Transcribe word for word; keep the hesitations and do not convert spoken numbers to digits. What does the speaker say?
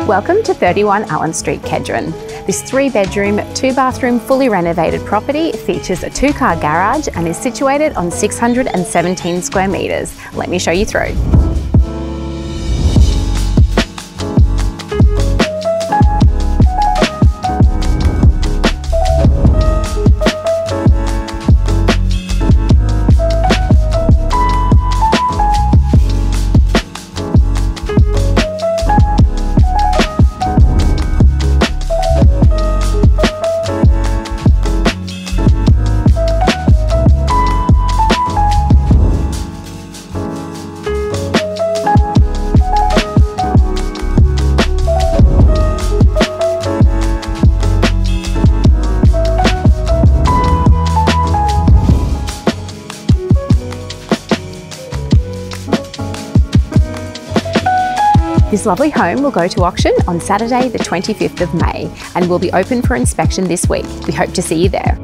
Welcome to thirty-one Allan Street, Kedron. This three bedroom, two bathroom, fully renovated property features a two car garage and is situated on six hundred seventeen square metres. Let me show you through. This lovely home will go to auction on Saturday the twenty-fifth of May and will be open for inspection this week. We hope to see you there.